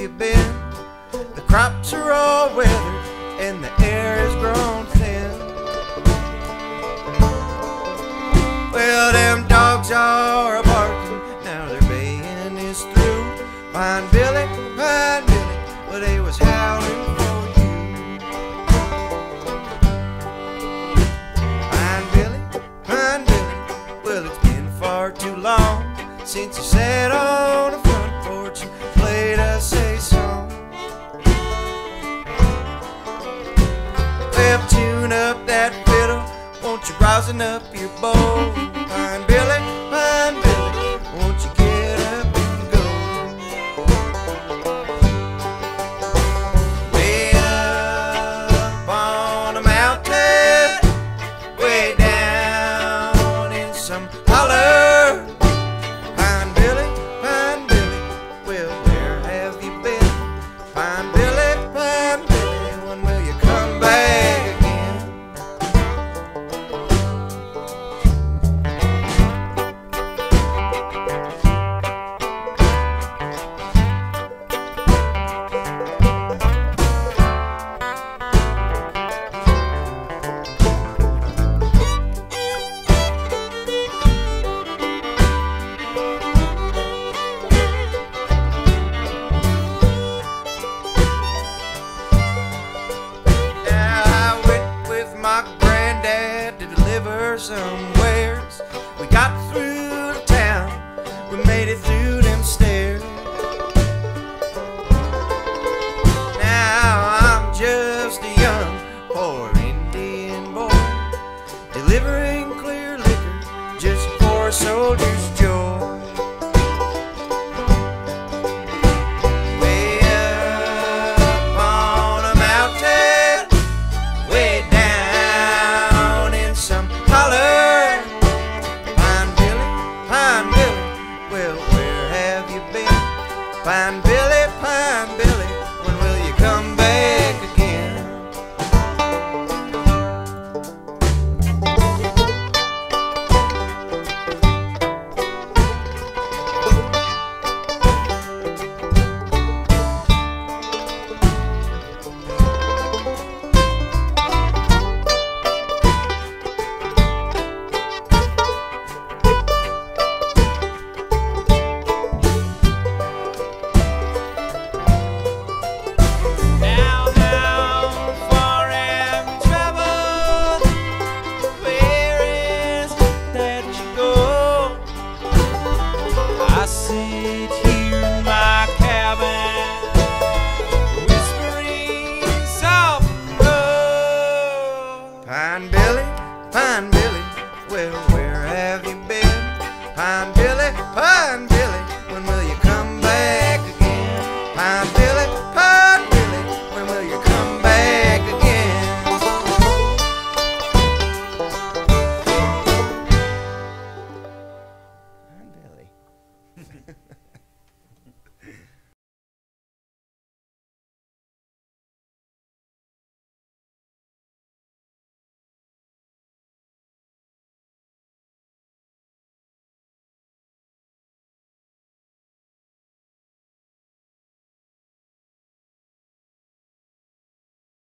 you been? The crops are all weathered and the air has grown thin. Well, them dogs are barking, now their baying is through. Pine Billy, well, they was howling for you. Pine Billy, well, it's been far too long since you sat on the front porch and played us a song. Well, tune up that fiddle, won't you rosin up your bow? Pine Billy, won't you get up and go? Way up on a mountain, way down in some holler. Pine Billy, well, where have you been? Pine Billy, when will you come back again? Somewheres we got through the town, we made it through them stairs. Now I'm just a young poor Indian boy, delivering clear liquor just for a soldier's joy. Way up on a mountain, way down in some holler. Pine Billy, well, where have you been? Pine Billy,